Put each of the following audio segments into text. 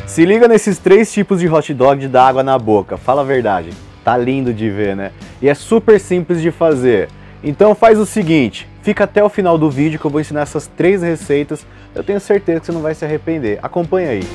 Se liga nesses 3 tipos de hot dog de dar água na boca, fala a verdade, tá lindo de ver, né? E é super simples de fazer. Então faz o seguinte, fica até o final do vídeo que eu vou ensinar essas 3 receitas, eu tenho certeza que você não vai se arrepender. Acompanha aí.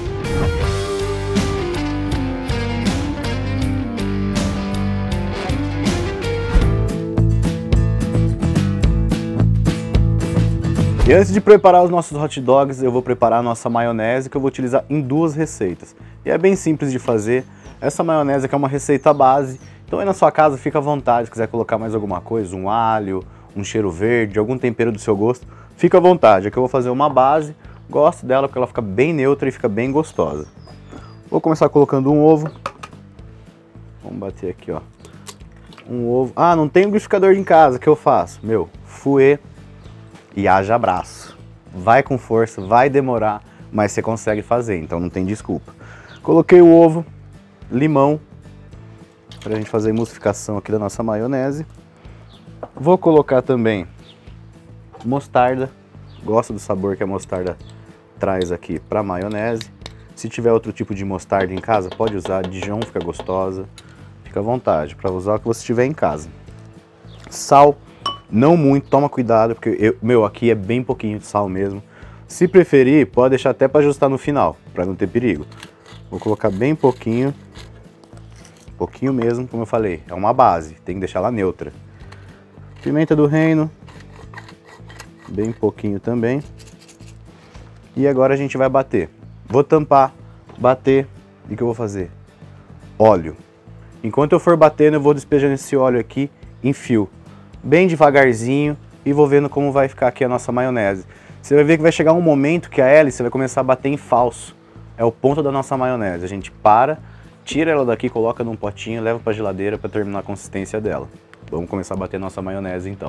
E antes de preparar os nossos hot dogs, eu vou preparar a nossa maionese que eu vou utilizar em 2 receitas. E é bem simples de fazer. Essa maionese aqui é uma receita base, então aí na sua casa fica à vontade, se quiser colocar mais alguma coisa, um alho, um cheiro verde, algum tempero do seu gosto, fica à vontade. Aqui eu vou fazer uma base, gosto dela porque ela fica bem neutra e fica bem gostosa. Vou começar colocando um ovo. Vamos bater aqui, ó. Um ovo. Ah, não tem liquidificador em casa, o que eu faço? Meu, fouet. E haja abraço. Vai com força, vai demorar, mas você consegue fazer, então não tem desculpa. Coloquei o ovo, limão, pra gente fazer a emulsificação aqui da nossa maionese. Vou colocar também mostarda. Gosto do sabor que a mostarda traz aqui pra maionese. Se tiver outro tipo de mostarda em casa, pode usar. Dijon fica gostosa. Fica à vontade para usar o que você tiver em casa. Sal. Não muito, toma cuidado, porque aqui é bem pouquinho de sal mesmo. Se preferir, pode deixar até para ajustar no final, para não ter perigo. Vou colocar bem pouquinho mesmo, como eu falei, é uma base, tem que deixar ela neutra. Pimenta do reino, bem pouquinho também. E agora a gente vai bater. Vou tampar, bater, e o que eu vou fazer? Óleo. Enquanto eu for batendo, eu vou despejando esse óleo aqui em fio. Bem devagarzinho e vou vendo como vai ficar aqui a nossa maionese. Você vai ver que vai chegar um momento que a hélice vai começar a bater em falso. É o ponto da nossa maionese. A gente para, tira ela daqui, coloca num potinho, leva para a geladeira para terminar a consistência dela. Vamos começar a bater a nossa maionese então.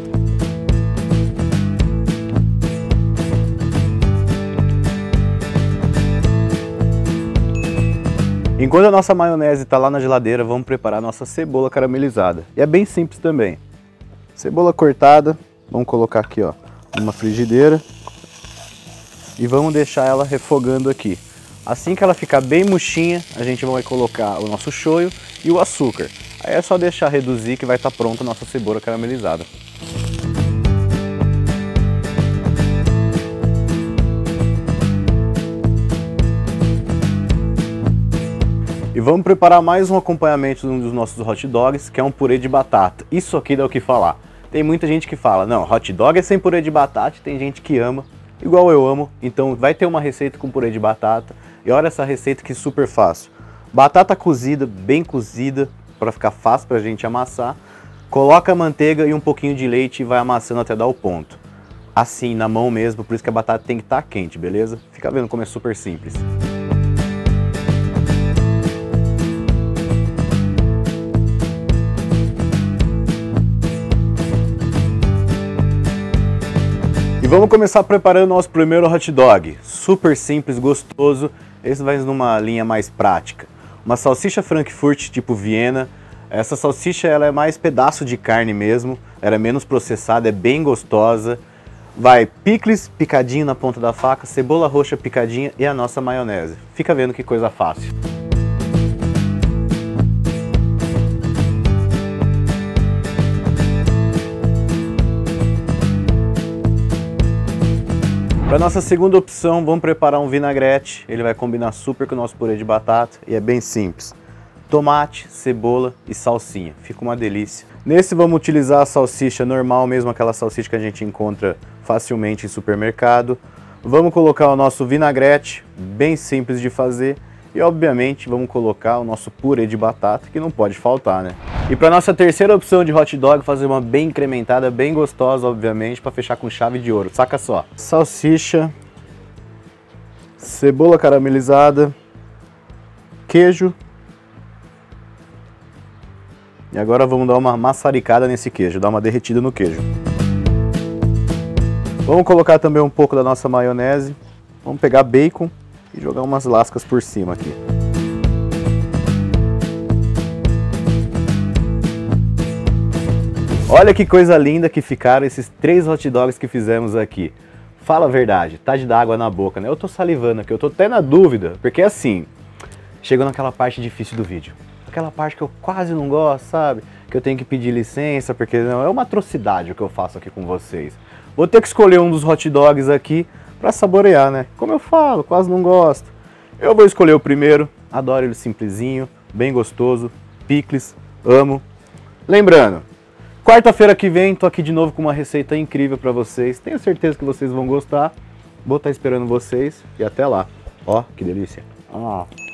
Enquanto a nossa maionese está lá na geladeira, vamos preparar a nossa cebola caramelizada. E é bem simples também. Cebola cortada, vamos colocar aqui, ó, numa frigideira e vamos deixar ela refogando aqui. Assim que ela ficar bem murchinha, a gente vai colocar o nosso shoyu e o açúcar. Aí é só deixar reduzir que vai estar pronta a nossa cebola caramelizada. E vamos preparar mais um acompanhamento de um dos nossos hot dogs, que é um purê de batata. Isso aqui dá o que falar. Tem muita gente que fala, não, hot dog é sem purê de batata, e tem gente que ama, igual eu amo. Então vai ter uma receita com purê de batata. E olha essa receita que super fácil. Batata cozida, bem cozida, para ficar fácil para a gente amassar. Coloca a manteiga e um pouquinho de leite e vai amassando até dar o ponto. Assim, na mão mesmo, por isso que a batata tem que estar quente, beleza? Fica vendo como é super simples. E vamos começar preparando o nosso primeiro hot dog. Super simples, gostoso. Esse vai numa linha mais prática. Uma salsicha Frankfurt tipo Viena. Essa salsicha ela é mais pedaço de carne mesmo. Ela é menos processada, é bem gostosa. Vai picles picadinho na ponta da faca, cebola roxa picadinha e a nossa maionese. Fica vendo que coisa fácil. Para nossa segunda opção, vamos preparar um vinagrete. Ele vai combinar super com o nosso purê de batata e é bem simples. Tomate, cebola e salsinha. Fica uma delícia. Nesse vamos utilizar a salsicha normal, mesmo aquela salsicha que a gente encontra facilmente em supermercado. Vamos colocar o nosso vinagrete, bem simples de fazer. E obviamente vamos colocar o nosso purê de batata, que não pode faltar, né? E para nossa terceira opção de hot dog, fazer uma bem incrementada, bem gostosa, obviamente, para fechar com chave de ouro. Saca só. Salsicha, cebola caramelizada, queijo. E agora vamos dar uma maçaricada nesse queijo, dar uma derretida no queijo. Vamos colocar também um pouco da nossa maionese. Vamos pegar bacon e jogar umas lascas por cima aqui. Olha que coisa linda que ficaram esses 3 hot dogs que fizemos aqui. Fala a verdade, tá de dar água na boca, né? Eu tô salivando aqui, eu tô até na dúvida, porque assim, chegou naquela parte difícil do vídeo. Aquela parte que eu quase não gosto, sabe? Que eu tenho que pedir licença, porque não, é uma atrocidade o que eu faço aqui com vocês. Vou ter que escolher um dos hot dogs aqui pra saborear, né? Como eu falo, quase não gosto. Eu vou escolher o primeiro, adoro ele simplesinho, bem gostoso, picles, amo. Lembrando, quarta-feira que vem tô aqui de novo com uma receita incrível pra vocês. Tenho certeza que vocês vão gostar. Vou estar esperando vocês e até lá. Ó, que delícia. Ah.